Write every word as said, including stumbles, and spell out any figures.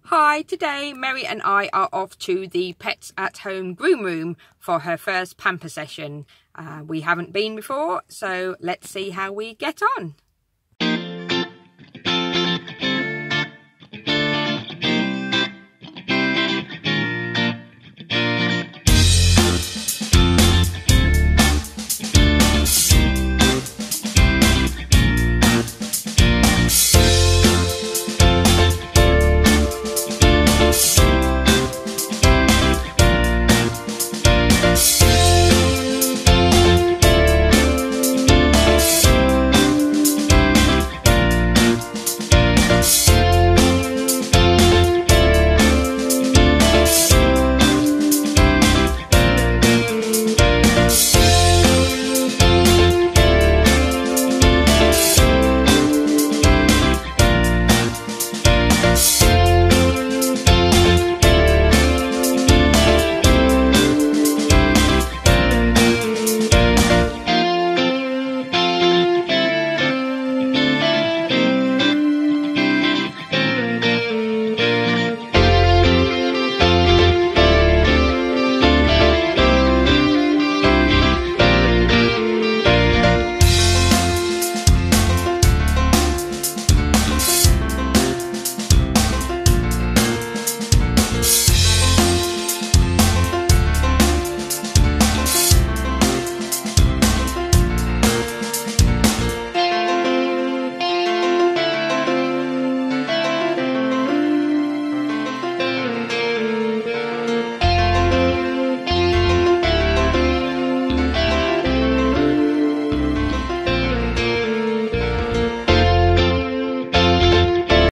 Hi, today Merrie and I are off to the Pets at Home Groom Room for her first pamper session. Uh, we haven't been before, so let's see how we get on.